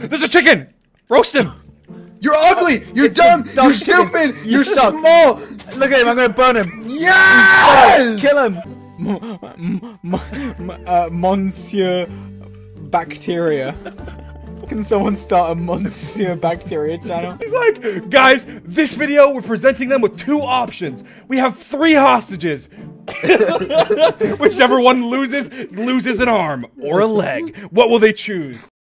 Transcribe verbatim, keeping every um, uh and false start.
There's a chicken! Roast him! You're ugly! You're It's dumb! a dumb You're chicken. stupid! You You're suck. small! Look at him, I'm gonna burn him. Yes! Kill him. M m m uh, Monsieur Bacteria. Can someone start a Monsieur Bacteria channel? He's like, guys, this video, we're presenting them with two options. We have three hostages. Whichever one loses, loses an arm or a leg. What will they choose?